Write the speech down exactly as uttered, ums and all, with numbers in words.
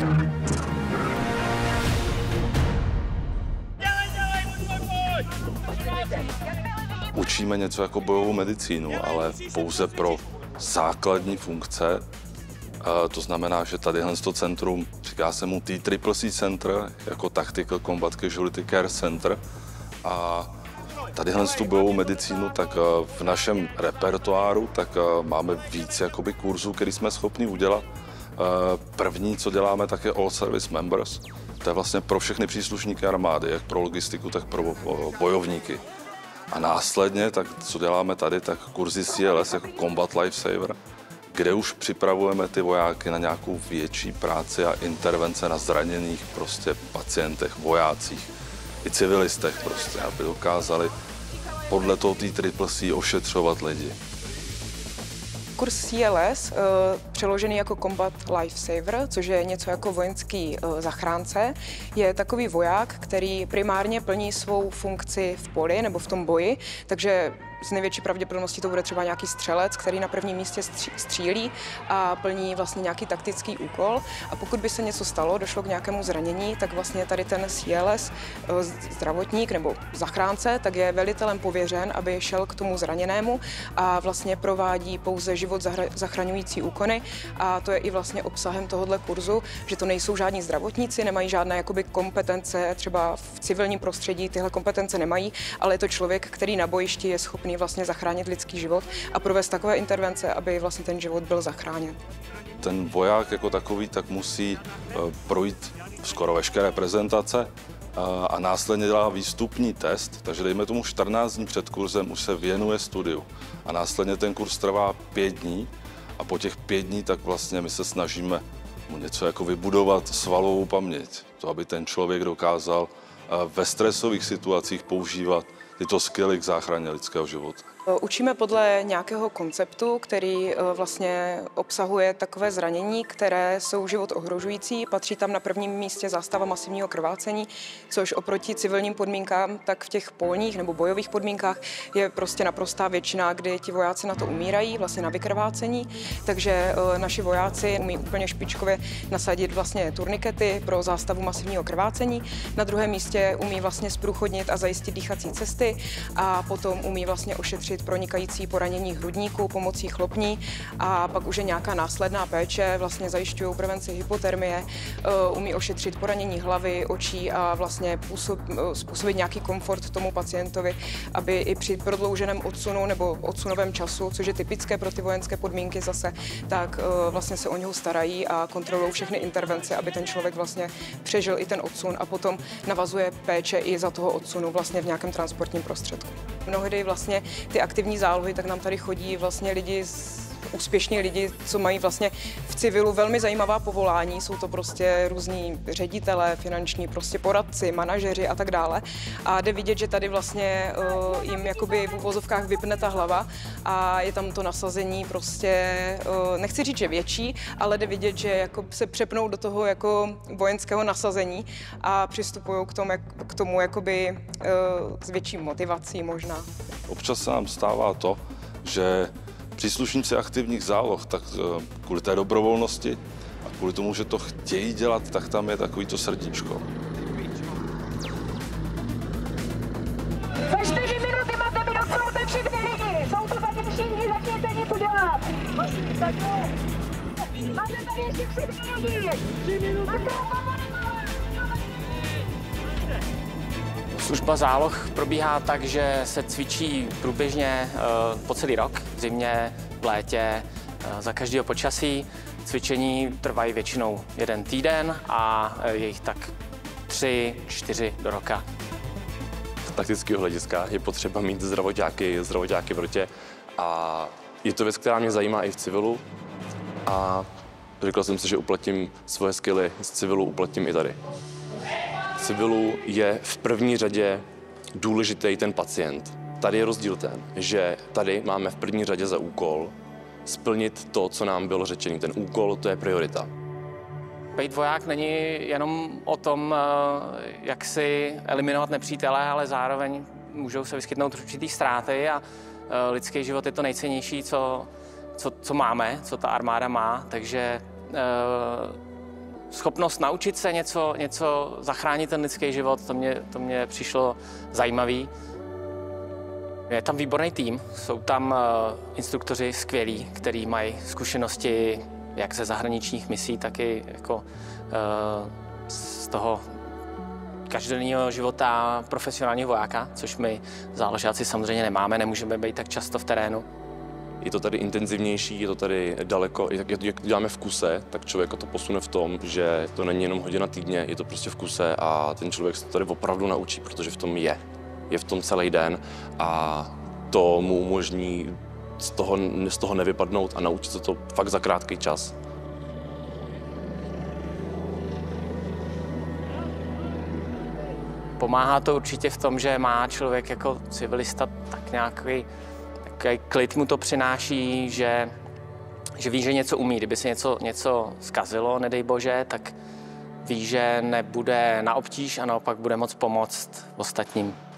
Učíme něco jako bojovou medicínu, ale pouze pro základní funkce. To znamená, že tadyhle to centrum, říká se mu T C C C Center, jako Tactical Combat Casualty Care Center. A tadyhle tu bojovou medicínu, tak v našem repertoáru tak máme víc jakoby kurzů, který jsme schopni udělat. První, co děláme, tak je All Service Members. To je vlastně pro všechny příslušníky armády, jak pro logistiku, tak pro bojovníky. A následně, tak co děláme tady, tak kurzy C L S jako Combat Lifesaver, kde už připravujeme ty vojáky na nějakou větší práci a intervence na zraněných prostě pacientech, vojácích i civilistech prostě, aby dokázali podle toho T C C C ošetřovat lidi. Kurz C L S, přeložený jako Combat Lifesaver, což je něco jako vojenský zachránce, je takový voják, který primárně plní svou funkci v poli nebo v tom boji, takže z největší pravděpodobností to bude třeba nějaký střelec, který na prvním místě střílí a plní vlastně nějaký taktický úkol. A pokud by se něco stalo, došlo k nějakému zranění, tak vlastně tady ten C L S, zdravotník nebo zachránce, tak je velitelem pověřen, aby šel k tomu zraněnému a vlastně provádí pouze život zachraňující úkony. A to je i vlastně obsahem tohohle kurzu, že to nejsou žádní zdravotníci, nemají žádné jakoby kompetence, třeba v civilním prostředí tyhle kompetence nemají, ale je to člověk, který na bojišti je schopný vlastně zachránit lidský život a provést takové intervence, aby vlastně ten život byl zachráněn. Ten voják jako takový tak musí projít skoro veškeré prezentace a následně dělá výstupní test, takže dejme tomu čtrnáct dní před kurzem už se věnuje studiu a následně ten kurz trvá pět dní a po těch pět dní tak vlastně my se snažíme mu něco jako vybudovat svalovou paměť, to aby ten člověk dokázal ve stresových situacích používat tyto skilly k záchraně lidského života. Učíme podle nějakého konceptu, který vlastně obsahuje takové zranění, které jsou život ohrožující. Patří tam na prvním místě zástava masivního krvácení, což oproti civilním podmínkám, tak v těch polních nebo bojových podmínkách je prostě naprostá většina, kdy ti vojáci na to umírají, vlastně na vykrvácení. Takže naši vojáci umí úplně špičkově nasadit vlastně turnikety pro zástavu masivního krvácení. Na druhém místě umí vlastně zprůchodnit a zajistit dýchací cesty a potom umí vlastně ošetřit pronikající poranění hrudníku pomocí chlopní a pak už je nějaká následná péče, vlastně zajišťují prevenci hypotermie, umí ošetřit poranění hlavy, očí a vlastně působ, způsobit nějaký komfort tomu pacientovi, aby i při prodlouženém odsunu nebo odsunovém času, což je typické pro ty vojenské podmínky zase, tak vlastně se o něho starají a kontrolují všechny intervence, aby ten člověk vlastně přežil i ten odsun a potom navazuje péče i za toho odsunu vlastně v nějakém transportním prostředku. Mnohdy vlastně ty aktivní zálohy, tak nám tady chodí vlastně lidi, úspěšní lidi, co mají vlastně v civilu velmi zajímavá povolání. Jsou to prostě různí ředitelé, finanční prostě poradci, manažeři a tak dále. A jde vidět, že tady vlastně uh, jim jakoby v uvozovkách vypne ta hlava a je tam to nasazení prostě, uh, nechci říct, že větší, ale jde vidět, že jako se přepnou do toho jako vojenského nasazení a přistupují k tomu, jak, k tomu jakoby uh, s větší motivací možná. Občas se nám stává to, že příslušníci aktivních záloh, tak kvůli té dobrovolnosti a kvůli tomu, že to chtějí dělat, tak tam je takový to srdíčko. Za čtyři minuty máte mi dostanete všechny lidi! Jsou to tady všichni, začněte něco dělat! Máte tady ještě všechny lidi! Tři minuty! Služba záloh probíhá tak, že se cvičí průběžně po celý rok, v zimě, v létě, za každého počasí. Cvičení trvají většinou jeden týden a je jich tak tři, čtyři do roka. Z taktického hlediska je potřeba mít zdravoťáky, zdravoťáky v rotě a je to věc, která mě zajímá i v civilu a řekl jsem si, že uplatím svoje skilly z civilu, uplatím i tady. V civilu je v první řadě důležitý ten pacient. Tady je rozdíl ten, že tady máme v první řadě za úkol splnit to, co nám bylo řečeno. Ten úkol, to je priorita. Být voják není jenom o tom, jak si eliminovat nepřítele, ale zároveň můžou se vyskytnout určitý ztráty a lidský život je to nejcennější, co, co, co máme, co ta armáda má, takže schopnost naučit se něco, něco zachránit ten lidský život, to mě, to mě přišlo zajímavý. Je tam výborný tým, jsou tam uh, instruktoři skvělí, kteří mají zkušenosti jak ze zahraničních misí, tak i jako, uh, z toho každodenního života profesionálního vojáka, což my záložáci samozřejmě nemáme, nemůžeme být tak často v terénu. Je to tady intenzivnější, je to tady daleko, jak, jak to děláme v kuse, tak člověk to posune v tom, že to není jenom hodina týdně, je to prostě v kuse a ten člověk se to tady opravdu naučí, protože v tom je. Je v tom celý den a to mu umožní z toho, z toho nevypadnout a naučit se to fakt za krátký čas. Pomáhá to určitě v tom, že má člověk jako civilista tak nějaký takový klid mu to přináší, že, že ví, že něco umí. Kdyby se něco, něco zkazilo, nedej bože, tak ví, že nebude na obtíž a naopak bude moct pomoct ostatním.